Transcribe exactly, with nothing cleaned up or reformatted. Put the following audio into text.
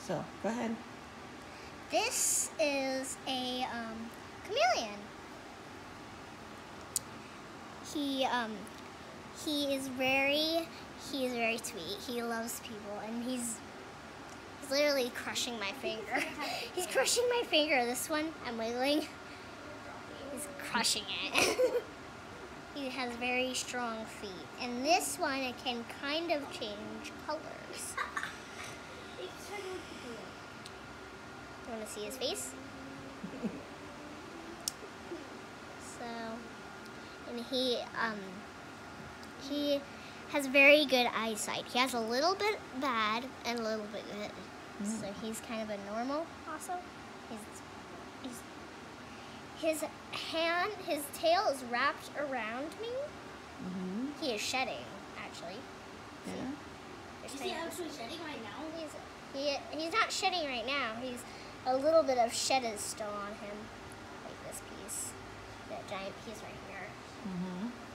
So, go ahead. This is a um, chameleon. He um, he is very he is very sweet. He loves people, and he's he's literally crushing my finger. He's crushing my finger. This one I'm wiggling. He's crushing it. He has very strong feet, and this one it can kind of change colors. You want to see his face? So, and he um he has very good eyesight. He has a little bit bad and a little bit good. Mm-hmm. So he's kind of a normal also. He's, he's his hand, his tail is wrapped around me. Mm-hmm. He is shedding, actually. Yeah. Is he actually shedding right now? He's he he's not shedding right now. He's a little bit of shed is still on him, like this piece, that giant piece right here. Mm-hmm.